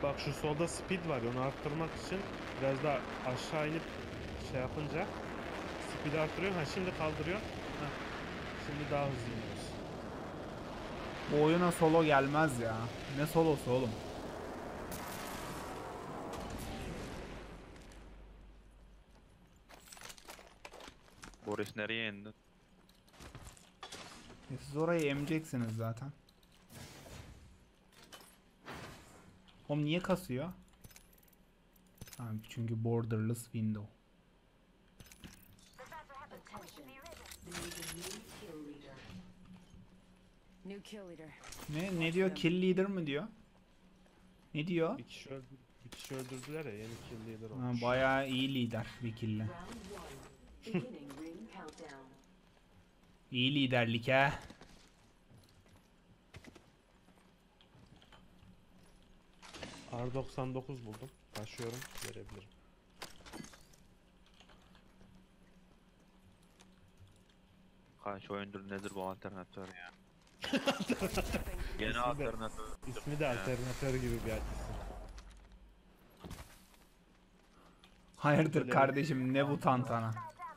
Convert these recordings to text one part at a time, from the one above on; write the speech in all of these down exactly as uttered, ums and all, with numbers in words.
Bak şu solda speed var. Onu arttırmak için biraz daha aşağı inip şey yapınca speed'i arttırıyor. Ha şimdi kaldırıyor. Ha. Şimdi daha hızlı iniyoruz. Bu oyuna solo gelmez ya. Ne solosu oğlum? Boris nereye indi? E siz orayı emeceksiniz zaten. Oğlum niye kasıyor? Ha, çünkü borderless window. New kill leader. Ne ne diyor? Kill leader mı diyor? Ne diyor? Bir kişi, öldür bir kişi öldürdüler ya, yeni kill leader Ha, olmuş. bayağı iyi lider bir kille. İyi liderlik ha. R doksan dokuz buldum. Taşıyorum, verebilirim. Kaç oyundur nedir bu alternatör ya? Yeni İsmi de- alternatör. İsmi de Ya. alternatör gibi bir isim. Hayırdır kardeşim, ne bu tantana?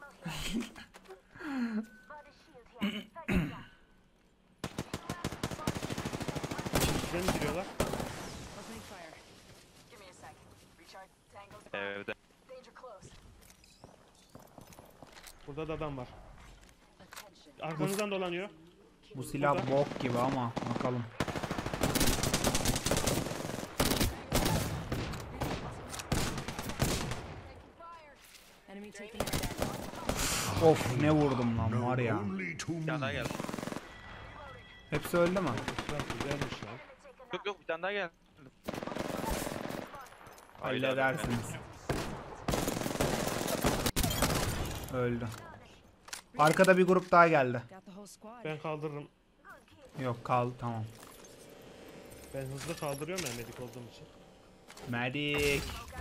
İçine mi giriyorlar? Opening fire. Give me a sec. Recharge. Tango's Evde. danger close. Burada da adam var. Attention. Arkanızdan dolanıyor. Bu silah bok gibi ama bakalım. Enemy taking it down. Of ne vurdum lan var ya. Only two Bir tane daha gel. Hepsi öldü mü? Silah güzelmiş lan. Yok yok bir tane daha gel. Halledersiniz. Öldü. Arkada bir grup daha geldi. Got the whole squad. Ben kaldırırım. Yok kaldı tamam. Ben hızlı kaldırıyorum ya medik olduğum için. Medik.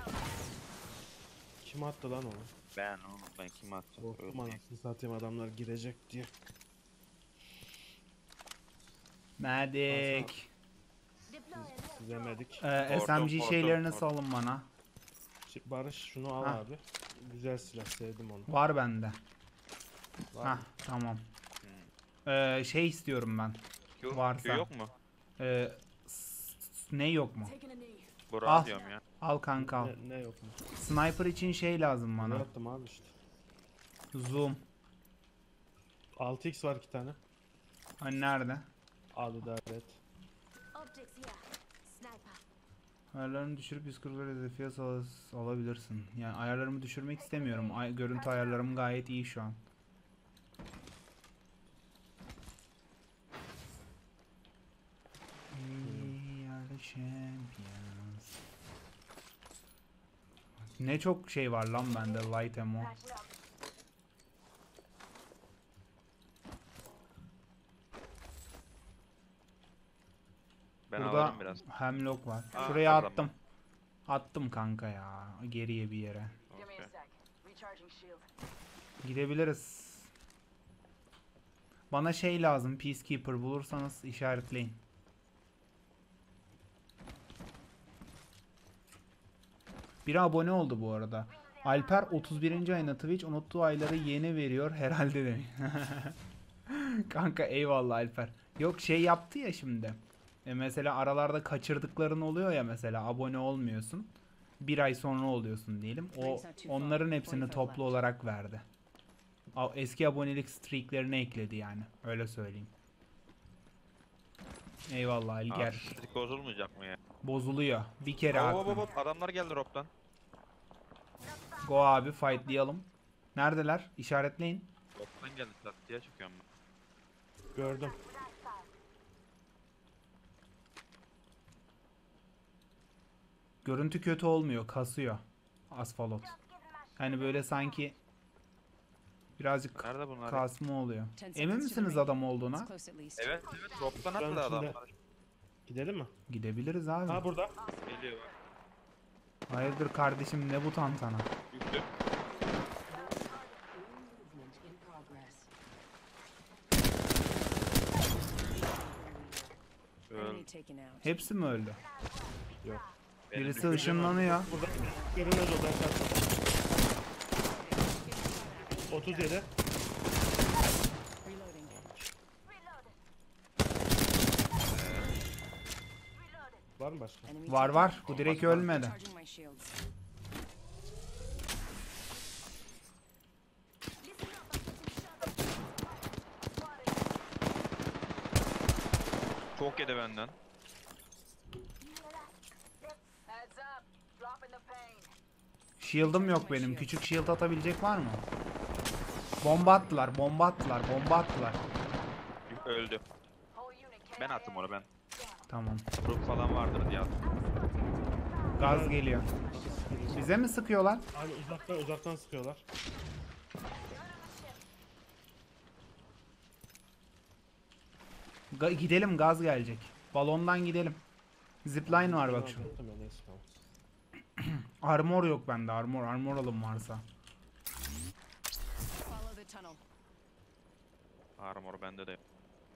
Kim attı lan onu? Ben oğlum ben kim attım? Korktum anasını satayım, adamlar girecek diye. Medik. Size medik. Ee, Pardon, S M G pardon, şeylerini pardon. salın bana. Şi- Barış şunu al Hah. abi. Güzel silah, sevdim onu. Var bende. Var Hah mı? tamam. Ee, şey istiyorum ben. Q, Varsa. Q yok mu? Ee, s- ne yok mu? Taking a knee. Burak Al. diyorum ya. Al kanka al. Ne, ne yok mu? Sniper için şey lazım Ne bana. yaptım abi işte. Zoom. altı x var iki tane. Hani nerede? Al idare et. Optics here. Sniper. Ayarlarını düşürüp yüz kırk hedefiye sal alabilirsin. Yani ayarlarımı düşürmek istemiyorum. Ay görüntü ayarlarım gayet iyi şu an. We are the champions. Ne çok şey var lan bende light ammo. Patching up. Ben Burada alırım biraz. hemlock var. Aa, Şuraya kazandım. attım. Attım kanka ya. Geriye bir yere. Give me a Okey. sec. Recharging shield. Gidebiliriz. Bana şey lazım. Peacekeeper bulursanız işaretleyin. Biri abone oldu bu arada. Alper otuz birinci ayına Twitch unuttuğu ayları yeni veriyor herhalde demiş. Kanka eyvallah Alper. Yok şey yaptı ya şimdi. E mesela aralarda kaçırdıkların oluyor ya, mesela abone olmuyorsun. Bir ay sonra oluyorsun diyelim. O onların hepsini toplu olarak verdi. A- Eski abonelik streaklerini ekledi yani. Öyle söyleyeyim. Eyvallah Abi, İlger. streak bozulmayacak mı ya? Bozuluyor. Bir kere Hop hop hakkın. hop adamlar geldi roptan. Go abi fightlayalım. Neredeler? İşaretleyin. Roptan geldi taktiğe çıkıyorum ben. Gördüm. Görüntü kötü olmuyor. Kasıyor. Asfalot. Yani böyle sanki birazcık Nerede bunlar? ya? kasma oluyor. Ten Emin seconds to misiniz the ring. adam It's olduğuna? close at least. Evet evet roptan Şuranın atladı içinde. adamlar. Gidelim mi? Gidebiliriz abi. Ha burada. Geliyor bak. Hayırdır kardeşim, ne bu tantana? Yüklü. Movement in progress. Öl. Enemy taken out. Hepsi mi öldü? Yok. Benim Birisi düşüncem ışınlanıyor. Burada görünmez o ben çarptım. otuz yedi. Reloading. Var mı başka? Enemy Var taking- var. Bu direkt ölmedi. Recharging my shields. Çok yedi benden. Heads up. Dropping the pain. Shield'ım yok benim. Küçük shield atabilecek var mı? Bomba attılar. Bomba attılar. Bomba attılar. Öldü. Whole unit Ben attım onu ben. Tamam. Grup falan vardır diye attım. Gaz geliyor. Bize mi sıkıyorlar? Abi uzaktan uzaktan sıkıyorlar. Ga- gidelim, gaz gelecek. Balondan gidelim. Zipline var bak şu. Tamam, neyse, tamam. Armor yok bende. Armor. Armor alım varsa. Follow the tunnel. Armor bende de.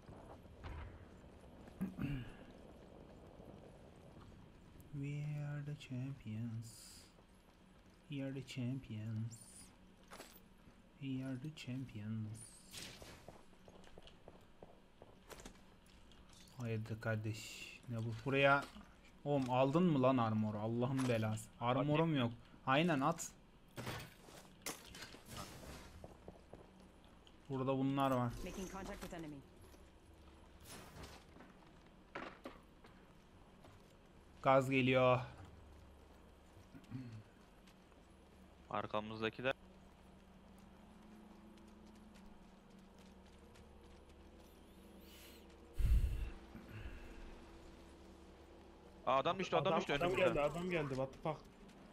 We are the champions. We are the champions. We are the champions. Haydi kardeş. Ne bu? Buraya oğlum aldın mı lan armoru? Allah'ın belası. Armorum yok. Aynen at. Burada bunlar var. Making contact with enemy. Gaz geliyor. Arkamızdakiler. Aa, adam düştü adam, düştü Adam önümüzde. geldi, adam geldi. What the fuck?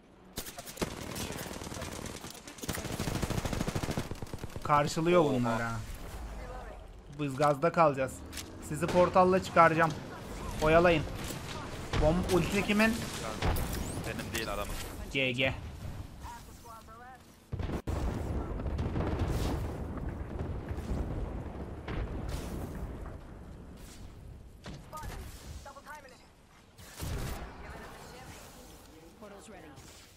Karşılıyor bunlar ha. Biz gazda kalacağız. Sizi portalla çıkaracağım. Oyalayın. Bomb ulti kimin? Benim değil adamın. G G. Double timing it. Portal's ready.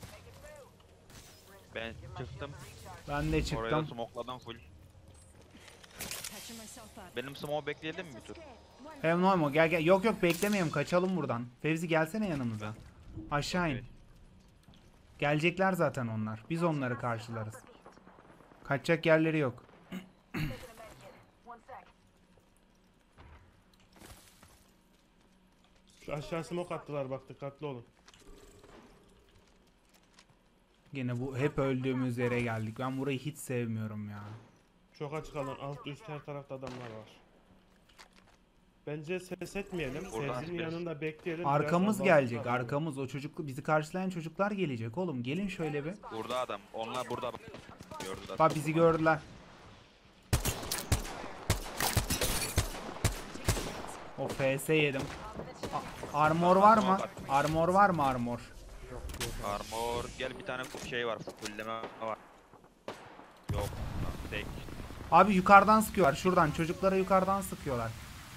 Ben çıktım. Ben de Oraya da çıktım. smokladım full. Patching myself up. Benim smoke bekleyelim mi bir tur? Hem Noimo gel gel. Yok yok beklemeyelim, kaçalım buradan. Fevzi gelsene yanımıza. Aşağı in. Okey. Gelecekler zaten onlar. Biz onları karşılarız. Kaçacak yerleri yok. Taking a med kit. One sec. Şu aşağı smoke attılar bak, dikkatli olun. Yine bu hep öldüğümüz yere geldik. Ben burayı hiç sevmiyorum ya. Çok açık alan, alt üst her tarafta adamlar var. Bence ses etmeyelim. Buradan Fevzi'nin çıkarız. yanında bekleyelim. Biraz Arkamız azalsın gelecek. adamlar. Arkamız. O çocuk, bizi karşılayan çocuklar gelecek oğlum. Gelin şöyle bir. Burada adam. Onlar burada. Gördüler. Bak bizi gördüler. O F S yedim. A- armor var mı? Armor var mı armor? Armor. Gel bir tane şey var. Fulleme var. Yok. Tek. Abi yukarıdan sıkıyorlar. Şuradan çocuklara yukarıdan sıkıyorlar.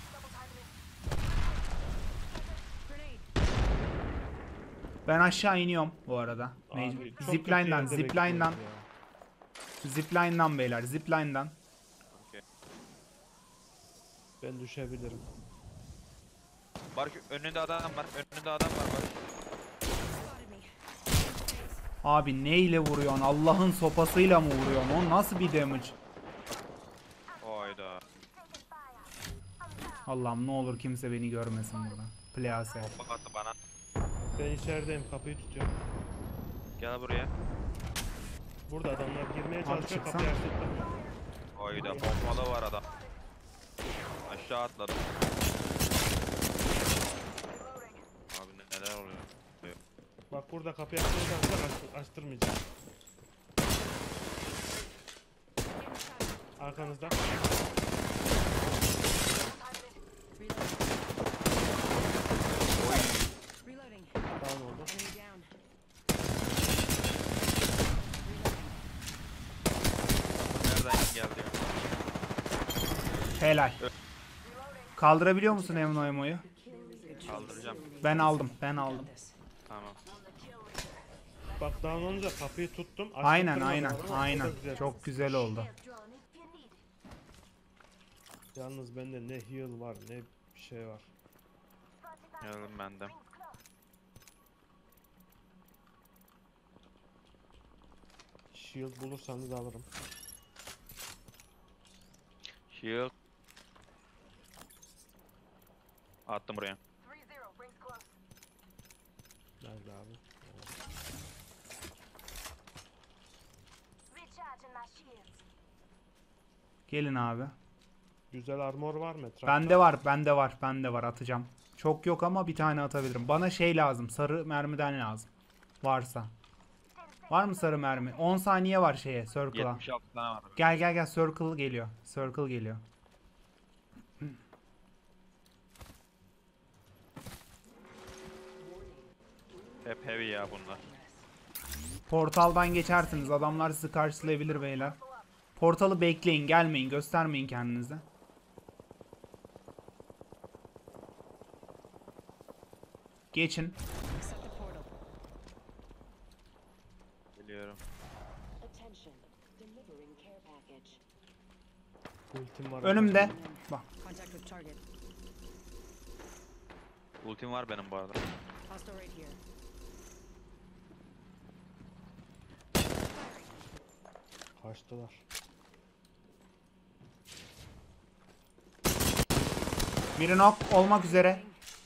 Grenade. Ben aşağı iniyorum bu arada. Abi, Mecbur. çok kötü Zipline'dan, yerde zipline'dan, bekliyoruz ya. zipline'dan beyler, zipline'dan. Okey. Ben düşebilirim. Barış önünde adam var. Önünde adam var Barış. Spotted me. Abi neyle vuruyorsun? Allah'ın sopasıyla mı vuruyorsun? O nasıl bir damage? Hayda. Allah'ım ne olur kimse beni görmesin burada. Plase. Bak attı bana. Ben içerideyim, kapıyı tutuyorum. Gel buraya. Burada adamlar girmeye Abi çalışıyor, çıksana. kapıyı açtıklar. Hayda. Pompalı var adam. Aşağı atladım. Abi ne- neler oluyor? Bak burada kapıyı açmaya çalışacak, aç, açtırmayacak. Arkanızda. Reloading. Down oldu. Enemy down. Nereden geldi? Helal. Kaldırabiliyor musun Emno Emo'yu? Kaldıracağım. Ben aldım, ben aldım. Tamam. Bak down olunca kapıyı tuttum. Aynen açtırtmadım aynen ama o da aynen. güzel. Çok güzel oldu. Yalnız bende ne heal var ne bir şey var. Geldim ben de. Shield bulursanız alırım. Shield. Attım buraya. three zero, rings close. Nerede abi? Recharging my shields. Gelin abi. Güzel armor var mı etrafta? Bende var, bende var, bende var, atacağım. Çok yok ama bir tane atabilirim. Bana şey lazım, sarı mermiden lazım. Varsa. Var mı sarı mermi? on saniye var şeye, circle'a. yetmiş altı tane var. Gel gel gel, circle geliyor. Circle geliyor. Hep heavy ya bunlar. Portaldan geçersiniz. Adamlar sizi karşılayabilir beyler. Portalı bekleyin, gelmeyin, göstermeyin kendinizi. Geçin. Set the portal. Geliyorum. Attention. Delivering care package. Ultim var. Önümde. Bak. Contact with target. Ultim var benim bu arada. Hostile right here. Kaçtılar. Biri knock olmak üzere.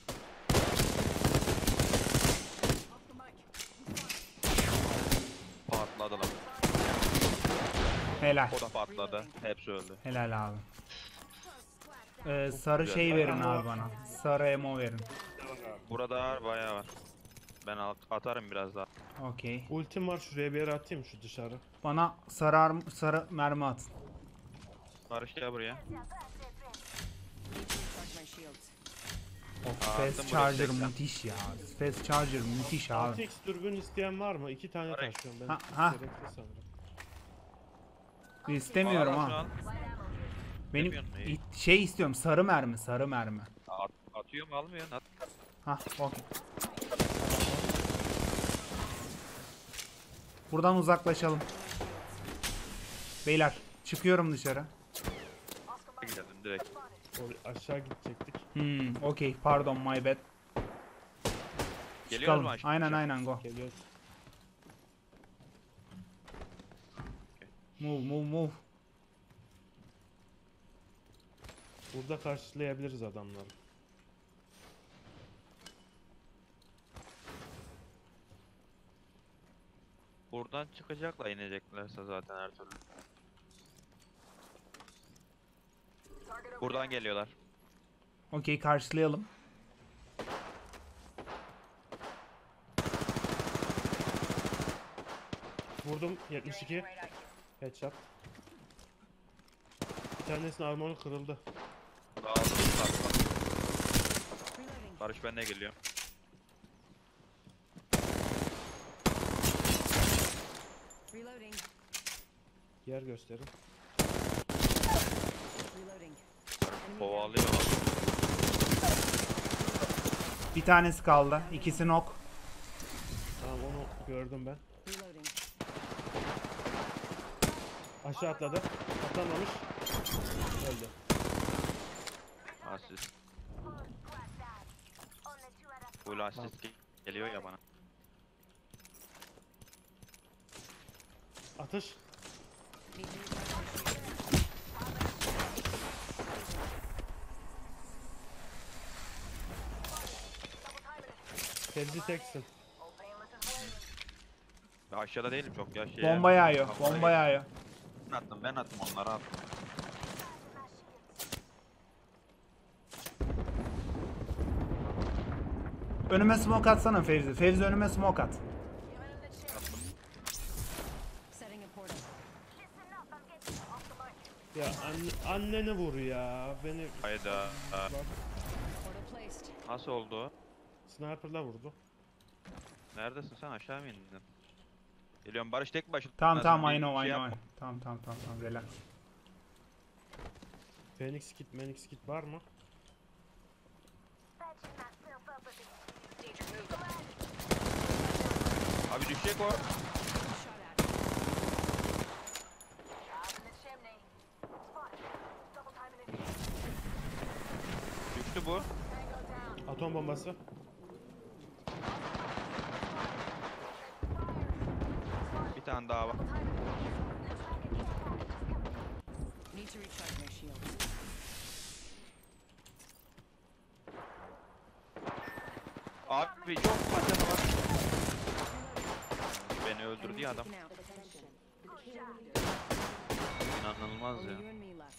Patladılar. Helal. O da patladı. Hepsi öldü. Helal abi. Ee, sarı şey verin abi bana. Sarı emo verin. Burada bayağı var. Ben al- atarım biraz daha. Okey. Ultim var, şuraya bir yere atayım şu dışarı. Bana sarı arm- sarı mermi atın. Barış gel buraya. Need to recharge my shields. Of, Aa, fast attım charger buraya müthiş ya. Fast charger müthiş abi. altı x dürbün isteyen var mı? İki tane Var. taşıyorum ben. Ha, ha. Gerekli sanırım. İstemiyorum Al, al, ha. al. Benim Demiyorsun, iyi. it- şey istiyorum, sarı mermi, sarı mermi. At, atıyor mu almıyor mu? At. Hah, okey. Buradan uzaklaşalım. Beyler, çıkıyorum dışarı. Gidelim direkt. Or- aşağı gidecektik. Hmm, okey, pardon, my bad. Geliyor Çıkalım. mu aşağı? Aynen aynen, go. Geliyoruz. Move, move, move. Burada karşılayabiliriz adamları. Buradan çıkacaklar ineceklerse zaten her türlü. Buradan geliyorlar. Okey, karşılayalım. Vurdum yetmiş iki. Headshot. Bir tanesinin armoru kırıldı. Dağıldı. Reloading. Barış benimle geliyor. Reloading. Yer gösterin. Reloading. Enemy down. Kovalıyor. Bir tanesi kaldı. İkisi knock. Tamam onu gördüm ben. Reloading. Aşağı atladı. Atlamamış. Öldü. Asist. Full asist ge- geliyor ya bana. Atış. Need to recharge my shields. Fevzi teksin. Ben aşağıda değilim çok ya şey. Bomba yağıyor, bomba yağıyor. Ben attım ben attım onları attım. Önüme smoke atsana Fevzi. Fevzi önüme smoke at. Setting a portal. Ya anne, anneni vur ya. Beni Hayda. bak, Portal placed. Nasıl oldu? sniper'la vurdu. Neredesin sen aşağı mı indin? Geliyorum Barış tek başına. Tamam tamam, Bir I know, I şey know. yapma. Tamam tamam tamam, tamam, relax. Phoenix kit, Phoenix kit var mı? Abi düşecek o. Shot at. Out in the chimney. Spotted. Double timing it. Düştü bu. Tango down. Atom bombası. Bir tane daha var. Need to recharge my shields. Abi çok paçanı var. Beni öldürdü ya adam. Attention. The kill leader. İnanılmaz Only ya. you and me left.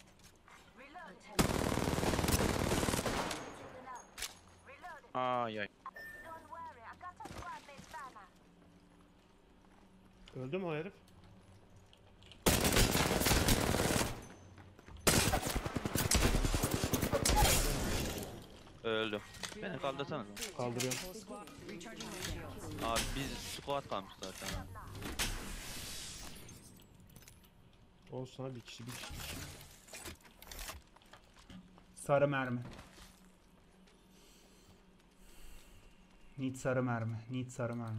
Reloaded. Ay ay. Don't worry, I got a squad mate banner. Öldü mü o herif? Öldü. Beni kaldırsana. Kaldırıyorum. Whole squad. Recharging my shields. Abi biz squad kalmış zaten. ha. Olsun abi bir kişi bir kişi. bir kişi. Sarı mermi. Need sarı mermi. Need sarı mermi.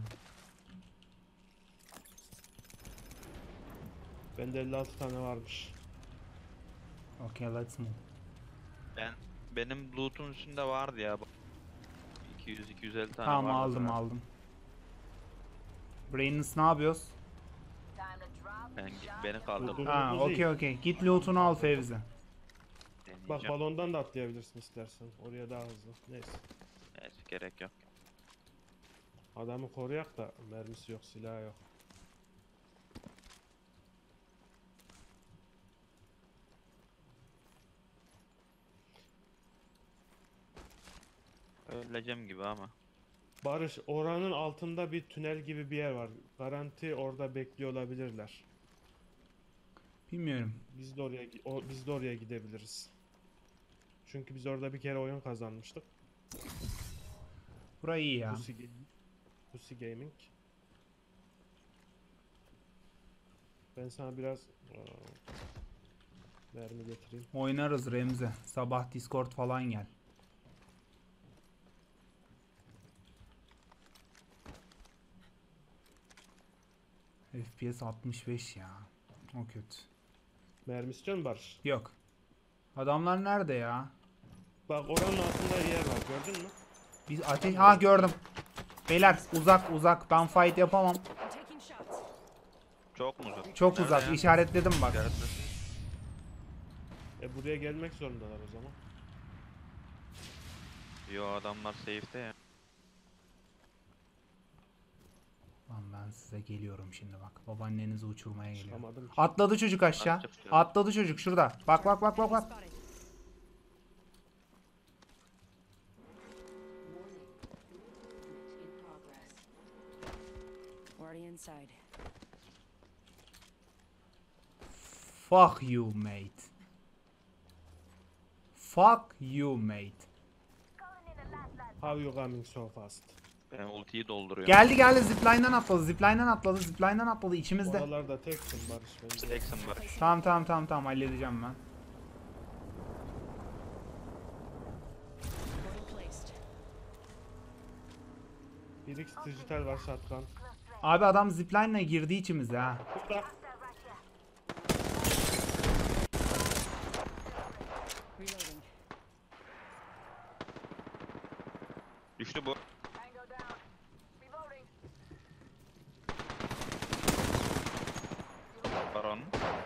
Bende elli altı tane varmış. Okay, let's move. Ben benim loot'un üstünde vardı ya. iki yüz iki yüz elli tane Tamam vardı aldım zaten. aldım. Brainless ne yapıyoruz? Time to drop. Ben, beni kaldırdı. Dur, dur. Ha Dokuz okey değil. okey. Git loot'unu al Fevzi. Bak Deneyeceğim. balondan da atlayabilirsin istersen. Oraya daha hızlı. Neyse. Neyse gerek yok. Adamı koruyak da mermisi yok, silahı yok. Öleceğim gibi ama. Barış, oranın altında bir tünel gibi bir yer var. Garanti orada bekliyor olabilirler. Bilmiyorum. Biz de oraya gi- o, biz de oraya gidebiliriz. Çünkü biz orada bir kere oyun kazanmıştık. Burayı iyi ya. Pussy, Ga- Pussy Gaming. Ben sana biraz aa, mermi getireyim. Oynarız Remzi. Sabah Discord falan gel. F P S altmış beş ya. O kötü. Mermi istiyor musun Barış? Yok. Adamlar nerede ya? Bak oranın altında yer var, gördün mü? Biz ateş... Ha gördüm. Beyler uzak uzak. Ben fight yapamam. I'm taking shots. Çok mu uzak? Çok Nerede uzak. ya? İşaretledim bak. İşaretlesin. E buraya gelmek zorundalar o zaman. Yo adamlar safe'te ya. Lan ben size geliyorum şimdi bak. Babaannenizi uçurmaya geliyorum. Çıkamadım ki. Atladı çocuk aşağı. Atacak diyorum. Atladı çocuk şurada. Bak bak bak bak bak. Spotted. Warning. Movement in progress. Already inside. Fuck you mate. Fuck you mate. Calling in a last last. How you coming so fast? Ben ultiyi dolduruyorum. Geldi geldi zipline'dan atladı. Zipline'dan atladı. Zipline'dan atladı içimizde. Oralarda teksin Barış bence. Jackson var. Tamam tamam tamam tamam halledeceğim ben. Portal placed. bir x dijital var shotgun. Abi adam zipline'la girdi içimize ha. Burada. Reloading. Düştü bu. Tango down. Reloading. Baron.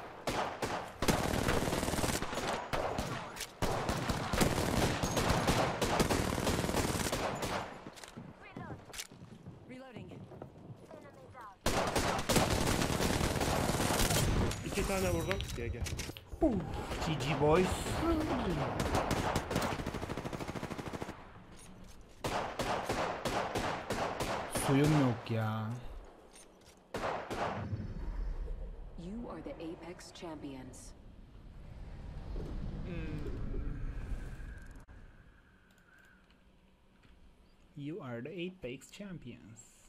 Reload. Reloading. Enemy down. İki tane vurdum. Gel gel. G G boys. Suyum yok ya. You are the Apex champions. You are the Apex champions.